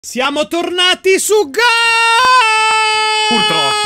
Siamo tornati su Golf! Purtroppo.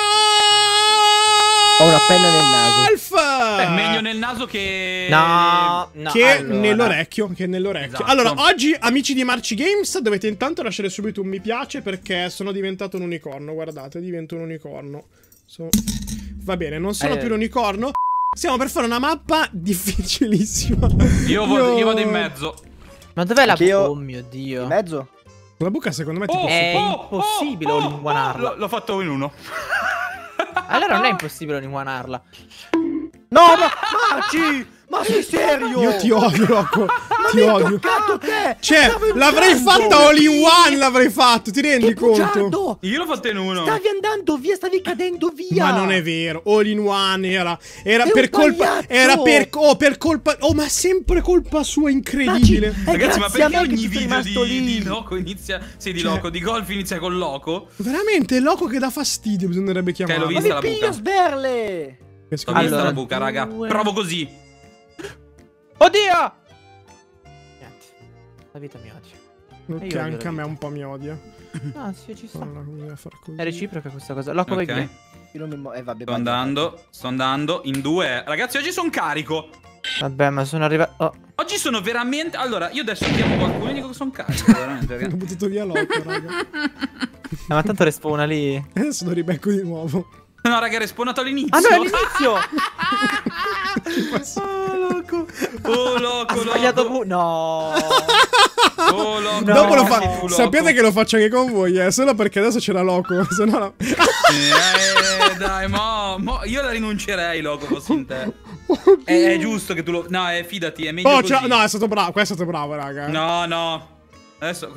Ho una penna nel naso. È meglio nel naso che... No, Che allora. nell'orecchio, Esatto. Allora, oggi, amici di Marci Games, dovete intanto lasciare subito un mi piace perché sono diventato un unicorno. Guardate, divento un unicorno. Va bene, non sono più un unicorno. Stiamo per fare una mappa difficilissima. Io vado in mezzo. Ma dov'è la Anch'io. Oh mio Dio. In mezzo? La buca secondo me ti Oh, posso... È impossibile olinguanarla. L'ho fatto in uno. Allora non è impossibile olinguanarla. No, Marci! Ma sei serio? Io ti odio, Rocco. Ma Ti mi hai odio. toccato te! Cioè, l'avrei fatta all in one, l'avrei fatto, ti rendi conto? Bugiardo! Io l'ho fatto in uno. Stavi andando via, stavi cadendo via! Ma non è vero, all in one era È per un colpa, pagliaccio! era per colpa, ma sempre colpa sua, incredibile. Ragazzi, ma grazie a perché me che ogni tu sei video rimasto lì. di Loco inizia... Sì, di Loco, di Golf inizia con Loco? Veramente, è Loco che dà fastidio, bisognerebbe l'ho chiamarlo. Ma vista mi la piglio buca. sberle! Ho vista Allora, la buca, raga. due. Provo così. Oddio! Niente. La vita mi odia. Ok, Io odio anche la a me un po' mi odia. No, sì, ci sta. Guarda come deve far così. È reciproca questa cosa. Loco, vai Ok. via. Io non mi vabbè, Sto andando in due. Ragazzi, oggi sono carico. Vabbè, ma sono arrivato. Oh. Oggi sono veramente... Allora, io adesso chiamo qualcuno e dico che sono carico, veramente. Ho Ragazzi. buttato via Loco, raga. Ma tanto respawna lì. Adesso lo ribecco di nuovo. No, raga, è respawnato all'inizio. Ah no, è all'inizio! Oh, Loco. Oh, Loco, Ho sbagliato Loco. No! Oh, Loco. No. Dopo lo Loco. fa. Sappiate che lo faccio anche con voi, solo perché adesso c'era Loco. Se no la... Dai, mo io la rinuncerei, Loco, fossi in te. È giusto che tu lo... No, fidati, è meglio Oh, così. no, è stato bravo. Questo è stato bravo, raga. No, no. Adesso...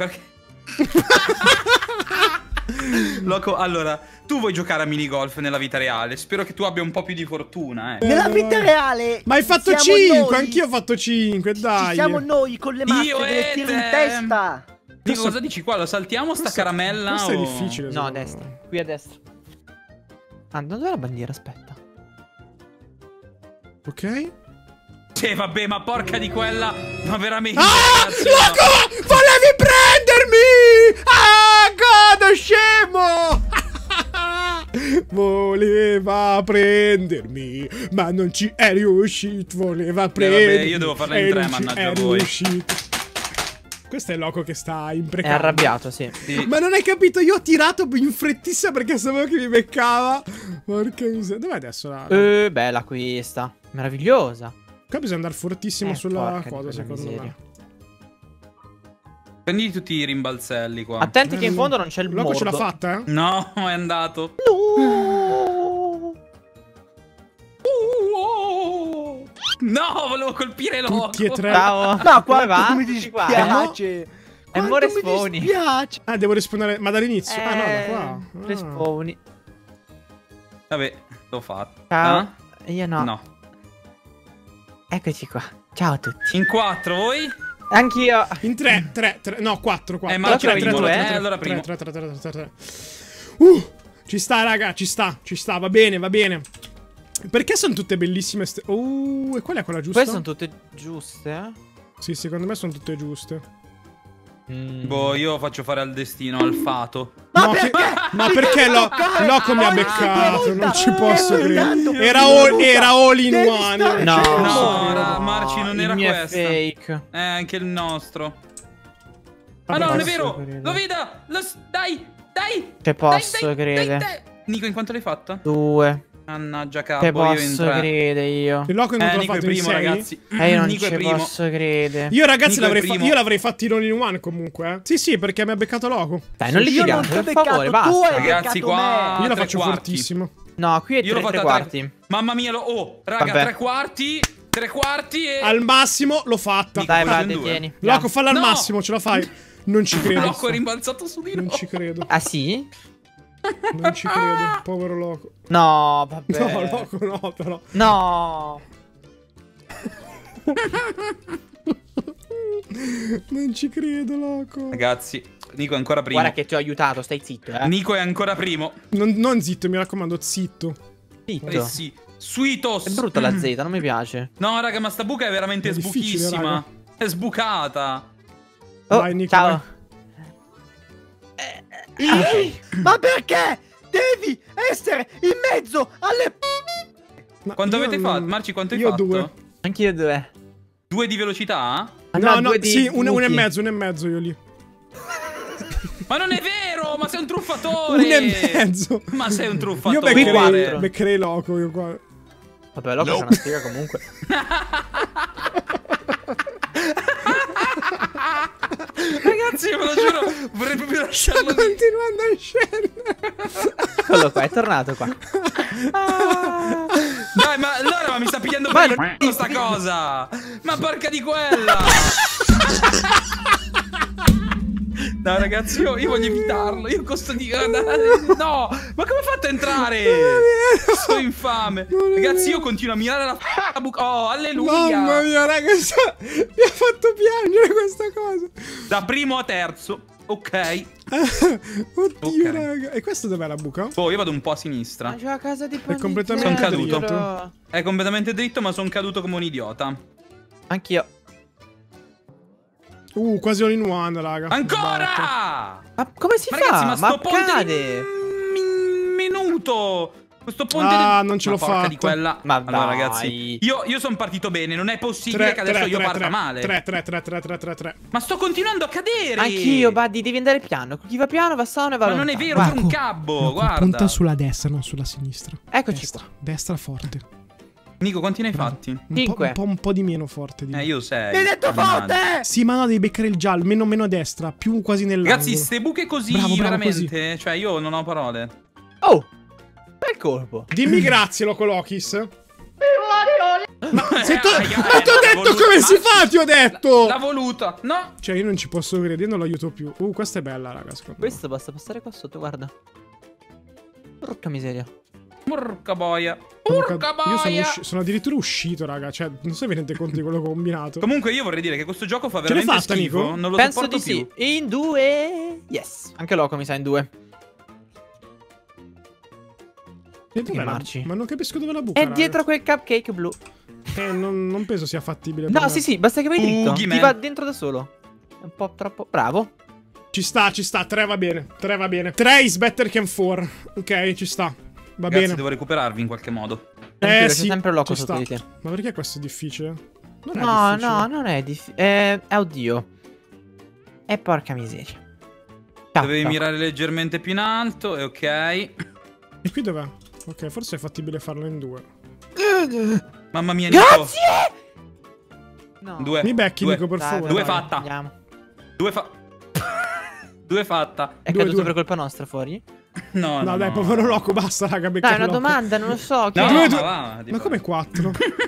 Loco, allora, tu vuoi giocare a minigolf nella vita reale? Spero che tu abbia un po' più di fortuna, Nella vita reale! Ma hai fatto siamo 5, noi. anch'io ho fatto 5, dai. Ci siamo noi con le Io maschere e e tiro in te. testa! Dico, cosa dici qua? Lo saltiamo sta caramella? Questo è o- difficile. No, a secondo me. destra. Qui a destra. Ah, dov'è la bandiera? Aspetta. Ok. Sì, vabbè, ma porca di quella. Ma veramente. Ah! ragazzi, Loco! Volevi prendermi! Ah, godo, scemo! Voleva prendermi, ma non ci è riuscito. Voleva prendermi. vabbè, io devo farla in e tre, non ci mannaggia è voi. riuscito. Questo è Loco che sta È imprecando. arrabbiato, sì. Sì. Ma non hai capito? Io ho tirato in frettissima perché sapevo che mi beccava. Porca miseria. Dov'è adesso la... Bella questa. Meravigliosa. Qua bisogna andare fortissimo sulla porca di cosa, quella secondo miseria. me. Prendi tutti i rimbalzelli qua. Attenti che in fondo non c'è il Loco ce l'ha mordo. fatta, eh? No, è andato. No, volevo colpire Loco. Tutti e tre. Ciao. Ma Come va? quanto mi Tutti qua, dispiace! È Quanto more mi spawni. dispiace! Ah, devo respawnare. Ma dall'inizio? Ah, no, da qua. Ah. Respawni. Vabbè, l'ho fatto. Ciao. Ah? Io no. No. Eccoci qua. Ciao a tutti. In 4 voi? Anch'io. In 3, 3, 3. No, 4, 4. Ma Loco c'è è primo, primo, allora primo. 3, 3, 3, 3, 3. Ci sta, raga, ci sta, va bene, va bene. Perché sono tutte bellissime ste... e qual è quella giusta? Queste sono tutte giuste, eh? Sì, secondo me sono tutte giuste. Boh, io faccio fare al destino, al fato. Ma No, perché? ma perché Loco mi ha Ogni beccato? seconda. Non ci posso Devi credere. andare, Era all in devi one. stare No. fermo. No, Marci, non il era mio è questa. fake. Anche il nostro. Vabbè, Ma no, non è posso vero. credere. Lo veda. Dai, dai. Che posso credere. Dai. Nico, in quanto l'hai fatta? 2. Mannaggia Che capo, io in posso 3. credere io. Il Loco non te l'ha Nico è fatto in primo, 6? ragazzi. Io non Nico è ci primo. posso credere. Io ragazzi Nico è primo. io l'avrei fatto in all in one comunque, eh. Sì, sì, perché mi ha beccato Loco. Dai, non Io non litigate, ti ho per favore, beccato, tu basta. hai Ragazzi, beccato qua- me. Io la tre faccio quarti. fortissimo. No, qui è Io l'ho 3 fatta quarti. Mamma mia, oh, raga, Vabbè. 3 quarti. 3 quarti e... Al massimo l'ho fatta. Nico, Dai, questo è Vade, un due. tieni. Loco, falla al No! massimo, ce la fai. Non ci credo. Loco è rimbalzato su di Non noi. ci credo. Ah, sì? Non ci credo. Povero Loco. No, vabbè. No, Loco no, però. No. Non ci credo, Loco. Ragazzi, Nico è ancora primo. Guarda che ti ho aiutato, stai zitto, eh. Nico è ancora primo. Non zitto, mi raccomando, zitto. Zitto. Eh sì. Sweetos. È brutta la Z, non mi piace. No, raga, ma sta buca è veramente È difficile, sbuchissima. raga. È sbucata. Oh, Vai, Nico, ciao. vai. Ma perché devi essere in mezzo alle... Ma Quanto io avete non- fatto? Marci, quanto hai io fatto? 2. Anch'io 2. 2 di velocità? Ah, No, no, due di sì, uno e buchi. mezzo, uno e mezzo io lì. Ma non è vero, ma sei un truffatore. 1 e mezzo. Ma sei un Io truffatore. Qui quattro. beccherei loco io qua. Vabbè, Loco c'è una sfiga comunque. Ragazzi, io ve lo giuro, vorrei proprio lasciarlo lì. Continuando a scendere. Quello qua, è tornato qua. Dai, ma allora mi sta pigliando Ma per non- il culo sta cosa. Ma porca di quella. No, ragazzi, io voglio evitarlo. Io costo di... No, ma come ho fatto a entrare? Sto infame. Ragazzi, io continuo a mirare la buca. Oh, alleluia. Mamma mia, raga, mi ha fatto piangere questa cosa. Da primo a terzo. Ok. Oddio, Ok. raga. E questa dov'è la buca? Oh, io vado un po' a sinistra. Ma c'è la casa di È completamente Son caduto. dritto. È completamente dritto, ma sono caduto come un idiota. Anch'io. Quasi all in one, raga. Sbatto. Ancora! Ma come si Ma fa? ragazzi, ma sto ponte cade. di minuto. Questo ponte Ah, non ce l'ho porca fatto. di quella. Ma allora, dai. ragazzi, io sono partito bene. Non è possibile che adesso io parta male. 3. Ma sto continuando a cadere. Anch'io, Buddy, devi andare piano. Chi va piano va sano e va Ma non è lontano. vero, per un cabbo. Guarda. Punta sulla destra, non sulla sinistra. Eccoci Destra, qua. destra forte. Nico, quanti ne hai fatti? Un po' di meno forte. Di me. Io 6. Mi hai detto forte! Sì, ma no, devi beccare il giallo. Meno a destra, più quasi nell'angolo. Ragazzi, ste buche così, Bravo, veramente. così. Cioè, io non ho parole. Oh! Bel colpo. Dimmi grazie, Locolokis. Ma se ti ho raga, ma ti ho l'ha detto voluta. come si fa, ti ho detto. L'ha voluta. No. Cioè, io non ci posso credere, io non l'aiuto più. Questa è bella, raga, secondo me. Questo basta passare qua sotto, guarda. Porca miseria. Porca boia. Sono Porca io boia. sono addirittura uscito, raga. Cioè, non so vi rendete conto di quello che ho combinato. Comunque io vorrei dire che questo gioco fa Ce l'hai veramente fatta, schifo. Nico? Non lo Penso sopporto di più. sì. In 2. Yes. Anche Loco mi sa in 2. Dov'è la- Marci? Ma non capisco dove è la buca, È raga. dietro quel cupcake blu. Non penso sia fattibile. per No, me. sì, basta che vai dritto. Ughi, Ti man. va dentro da solo. È un po' troppo. Bravo. Ci sta. 3 va bene. 3 va bene. 3 is better than 4. Ok, ci sta. Va Ragazzi, bene. devo recuperarvi in qualche modo. Tranquillo, Sì, c'è sempre Loco ci sotto sta. di te. Ma perché questo è difficile? Non è No, difficile. no, non è difficile. Oddio. E porca miseria. Ciao, Dovevi ciao. mirare leggermente più in alto. E ok. E qui dov'è? Ok, forse è fattibile farlo in 2. Mamma mia, Nico. Grazie! No. 2. Mi becchi, Due. Nico, per Dai, favore. Due dai, fatta. andiamo. 2 2 fatta. È Due, caduto due. per colpa nostra fuori? No, No, dai, povero Loco, basta, raga. Dai, beccate una Loco. domanda, non lo so. Chi No, è? Due, ma due. va, Ma come 4?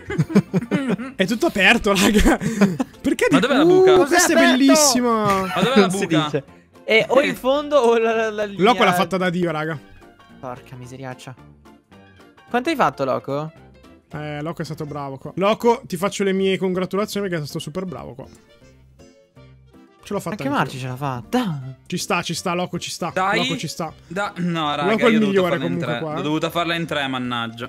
È tutto aperto, raga. Perché Ma dov'è la buca? Questa è Cos'è aperto? bellissima. Ma dov'è la Non si buca? dice. E o in fondo o la linea... Loco l'ha fatta da Dio, raga. Porca miseriaccia. Quanto hai fatto, Loco? Loco è stato bravo qua. Loco, ti faccio le mie congratulazioni perché sei stato super bravo qua. Ce l'ho fatta Anche anch'io. Marci ce l'ha fatta. Ci sta, Loco, ci sta. Dai. Loco ci sta. No, raga, Loco è il io ho dovuto migliore farla in comunque 3. qua, L'ho dovuta farla in 3, mannaggia.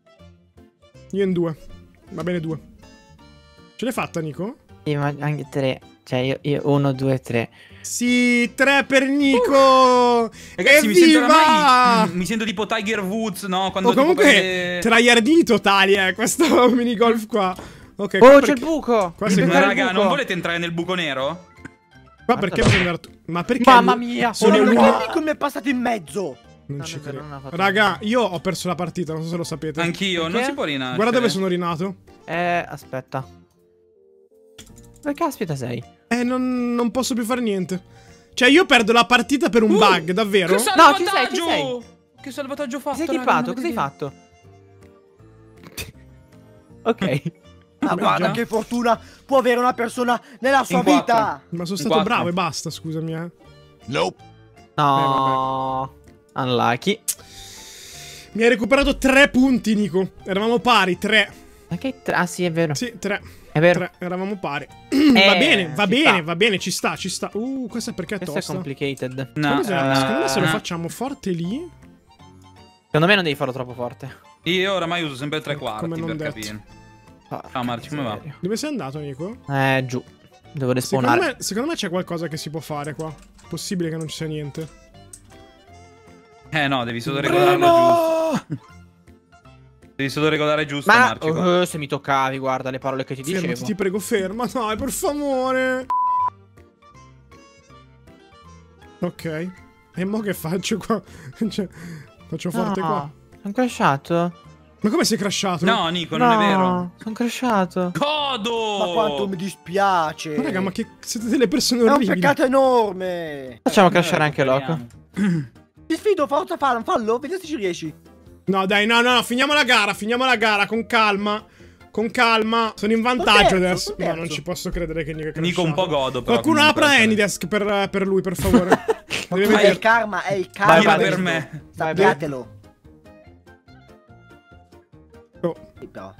Io in 2. Va bene 2. Ce l'hai fatta, Nico? Sì, ma anche 3. Cioè, io 1, 2, 3. Sì, 3 per Nico! Ragazzi, mi sento Evviva! oramai. Mi sento tipo Tiger Woods, no? Quando O tipo comunque, prende- tryhardini totali, questo minigolf qua. Ok, Oh, qua c'è perché- il buco! Qua Devi sei- Ma beccare il raga, buco. non volete entrare nel buco nero? Qua perché bisogna andare... Ma perché... Mamma mia! Sono Sono l'unico... l'unico che mi è passato in mezzo. Non No, ci davvero, credo. non ha fatto Raga, io ho perso la partita, non so se lo sapete. Anch'io, non Perché? si può rinascere. Guarda dove sono rinato. Aspetta. Dove caspita sei? Non posso più fare niente. Cioè, io perdo la partita per un bug, davvero? Che No, ci sei, salvataggio! ci sei. Che salvataggio ho Ti fatto, sei raga, equipato? non Cosa hai vedo. fatto? Ok. Ma Beh, guarda già. che fortuna può avere una persona nella sua In quattro. vita. Ma sono In stato 4. bravo e basta, scusami, Nope. No. Unlucky. Mi hai recuperato 3 punti, Nico. Eravamo pari, 3. Ma che ah sì, è vero. Sì, 3. È vero. 3, eravamo pari. Va bene, va ci bene, sta. va bene, ci sta, ci sta. Questo è perché è Questo è tosta. complicated. No, Come se- secondo me se lo eh, facciamo forte lì... Secondo me non devi farlo troppo forte. Io oramai uso sempre il 3 quarti Come non per detto. capire. Porca Ciao, Marci, come va? miseria. Dove sei andato, Nico? Giù. Devo Secondo respawnare. me c'è qualcosa che si può fare qua. Possibile che non ci sia niente. No, devi solo regolarlo giusto. Devi solo regolare giusto, Ma Marci. se mi toccavi, guarda le parole che ti dicevo. Fermati, ti prego, ferma. Dai, per favore. Ok. E mo che faccio qua? Cioè, faccio forte qua. Sono crashato. Ma come sei crashato? No, Nico, non è vero. Sono crashato. Godo! Ma quanto mi dispiace. Ma raga, ma che siete delle persone È un orribili. peccato enorme. Facciamo crashare anche Loco. Ti sfido, forza, fallo, vedi se ci riesci. No, dai, no, finiamo la gara, con calma. Con calma. Sono in vantaggio adesso. terzo. No, non ci posso credere che Nico è crashato. Nico un po' godo, però. Qualcuno comunque, apra cioè. Anydesk per lui, per favore. Deve È il vedere. karma, è il karma. Vai, Tira vai, per me. Sappiatelo. Oh. Sì, però,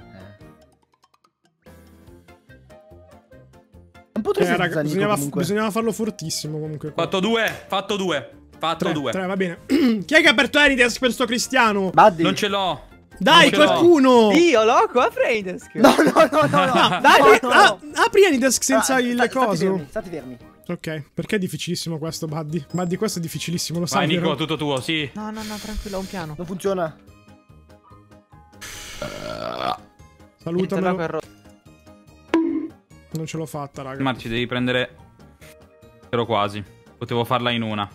Un po' triste Raga, Nico, comunque. bisognava farlo fortissimo comunque. Qua. Fatto due. Fatto due. Tre, va bene. Chi è che ha aperto Anydesk per sto Cristiano? Buddy. Non ce l'ho. Dai, Non ce l'ho. qualcuno! Io, Loco, apri Anydesk. No. Dai, no. apri Anydesk senza il Stati coso. fermi, State fermi. Ok, perché è difficilissimo questo, Buddy? Buddy, questo è difficilissimo, lo sai, Vai, Nico, vero? tutto tuo, sì. No, tranquillo, ho un piano. Non funziona. Salutamelo. Non ce l'ho fatta, raga. Marci, devi prendere. Ero quasi. Potevo farla in una.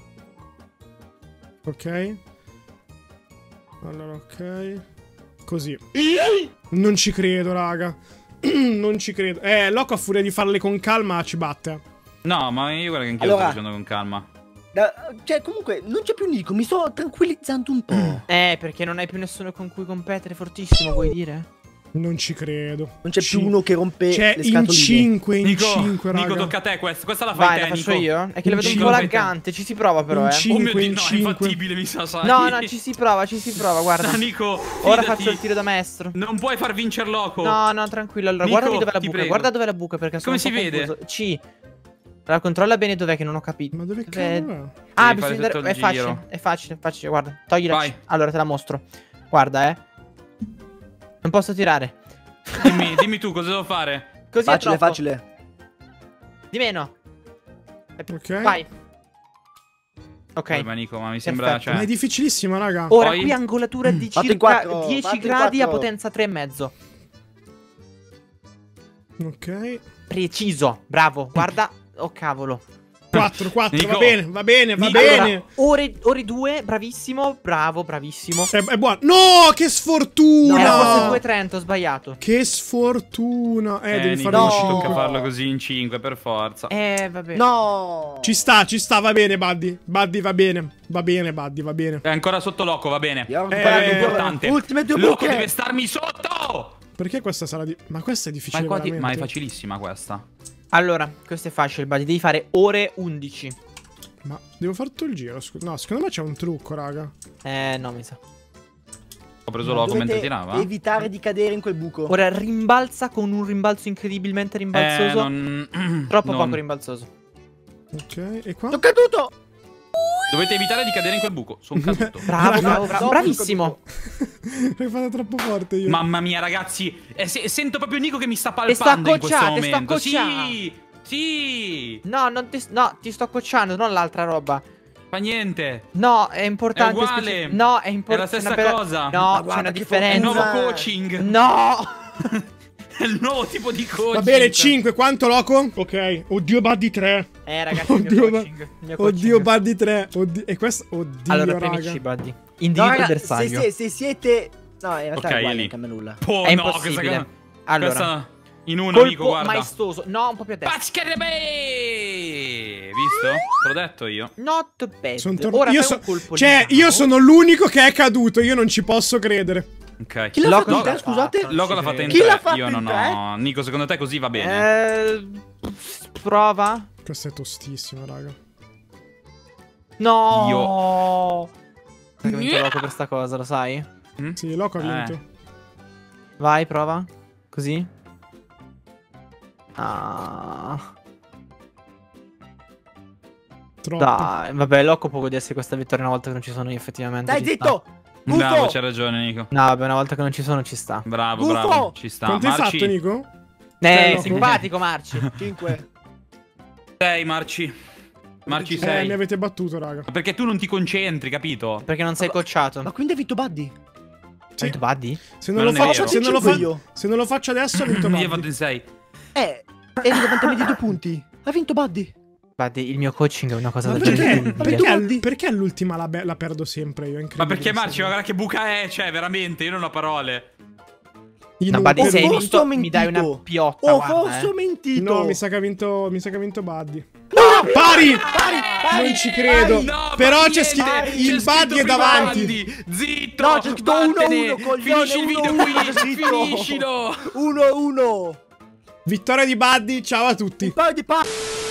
Ok. Allora, ok. Così. Non ci credo, raga. Non ci credo. Loco a furia di farle con calma ci batte. No, ma io guarda che anch'io Allora. lo sto facendo con calma. Cioè, comunque, non c'è più Nico, mi sto tranquillizzando un po'. Perché non hai più nessuno con cui competere fortissimo, vuoi dire? Non ci credo. Non c'è più uno che rompe Cioè, le in scatoline. 5, in Nico, 5, raga. Nico, tocca a te questa. Questa la fai Vai, te, la faccio Nico. io? È che la vedo un Nico, po' la fai te. laggante, ci si prova però, In eh. cinque. Oh mio Dio, no, è 5. infattibile, mi sa, sai. No, ci si prova, guarda. No, Nico, Ora fidati. faccio il tiro da maestro. Non puoi far vincere Loco. No, tranquillo. Allora, Nico, guardami dov'è la ti buca. prego. Guarda dov'è la buca perché sono Come un po' si vede? confuso. C. Allora, controlla bene dov'è che non ho capito. Ma dove Dov'è? cavolo è? Ah, Devi fare bisogna tutto andare. il giro. È facile, guarda. Togli la Vai. C. Allora, te la mostro. Guarda, Non posso tirare. Dimmi tu cosa devo fare. Così Facile, è troppo. facile. Di meno. Ok. Vai. Ok. Ma Nico, ma mi sembra, Perfetto. Ma è cioè. difficilissimo, raga. Ora Poi- qui angolatura di Fatto in circa quattro, 10 fatto in gradi a quattro. potenza 3,5. Ok. Preciso. Bravo. Guarda. Oh cavolo. 4, Nico. va bene, va bene, va Nico. bene. Allora, ore 2, bravissimo. Bravo, bravissimo. È buono. No, che sfortuna! Era forse 2,30, ho sbagliato. Che sfortuna. Devi Nico, fare no. un ci 5. tocca farlo così in 5 per forza. Vabbè. No. Ci sta, va bene, Buddy. Buddy, va bene. Va bene, Buddy, va bene. È ancora sotto Loco, va bene. Io ho è recuperato importante. Ultime due Loco buche. deve starmi sotto. Perché questa sarà di... Ma questa è Ma difficile è, qua veramente. ma è facilissima questa. Allora, questo è facile, buddy. Devi fare ore 11. Ma devo fare tutto il giro, no, secondo me c'è un trucco, raga. No, mi sa. Ho preso Loco mentre Dovete tirava. evitare di cadere in quel buco. Ora rimbalza con un rimbalzo incredibilmente rimbalzoso. Troppo non- poco rimbalzoso. Ok, e qua? Sono caduto. Dovete evitare di cadere in quel buco. Sono caduto. Bravo, Raga, bravo. Bravissimo. L'hai fatto troppo forte io. Mamma mia, ragazzi. Sento proprio Nico che mi sta Ti sto palpando in questo accocciando, ti sto momento. accocciando. Sì, sì. No, no, ti sto accocciando, non l'altra roba. Fa niente. No, è importante. È uguale. No, è È la importante. stessa cosa. No, Ma c'è guarda una che È il differenza. nuovo Enza. coaching. No. È il nuovo tipo di coaching. Va bene, 5, quanto Loco? Ok, oddio Buddy 3. Ragazzi, il Oddio, mio coaching. Il mio coaching. Oddio Buddy 3. Oddio, e questo, oddio, Allora, raga. premici, buddy. No, Individuo il raga, bersaglio. se siete... No, in realtà Ok, è uguale, è lì. non cambia nulla. Oh, È no, impossibile. questa... Allora, questa in una, colpo amico, guarda. maestoso. No, un po' più a destra. Pascherebe! Visto? Te l'ho detto io. Not bad. Son Ora io fai un colpo cioè, lì. io sono l'unico che è caduto. Io non ci posso credere. Ok. Chi l'ha Loco fatto in l'ha te, scusate? fatto. Loco l'ha fatta in Chi 3. l'ha fatto Io in non tre? ho. Nico, secondo te così va bene? Prova. Questa è tostissima, raga. No. Che ho vinto Loco per sta cosa, lo sai? Sì, Loco ha vinto. Vai, prova. Così. Ah. Troppo. Dai, vabbè, Loco può godersi questa vittoria una volta che non ci sono io, effettivamente. Dai, ci zitto! Bravo, Gufo! c'hai ragione, Nico. sta. No, vabbè, una volta che non ci sono ci sta. Bravo, Gufo! bravo. Ci sta. Quanto hai Marci. fatto, Nico? Eh, Loco. simpatico, Marci. 5. 6, Marci. Marci Mi sei. avete battuto, raga. Perché tu non ti concentri, capito? Perché non sei coachato. Ma quindi ha vinto Buddy? Sì. Hai vinto Buddy? Se non, Ma lo non è faccio, vero. se, non lo Cinque fa- io. se non lo faccio adesso, ha vinto Io ho fatto Buddy. in 6. Eri davanti a me di 2 punti. Ha vinto Buddy. Buddy, il mio coaching è una cosa Ma da perché all'ultima la perdo sempre io? È Ma incredibile perché Marci, questa ma cosa. guarda che buca è, cioè, veramente, io non ho parole. No, Buddy, Inutile. se hai forse vinto, ho mi dai una mentito. piotta, Oh, guarda, forse ho mentito. No, mi sa che ha vinto Buddy. Pari! Non ci credo. No, Però ma c'è niente, il c'è Buddy è scritto davanti. Buddy. Zitto! No, c'è scritto vattene. 1-1, coglione. Finisci il video 1-1, qui, zitto. finiscilo! 1-1. Vittoria di Buddy, ciao a tutti. Un paio di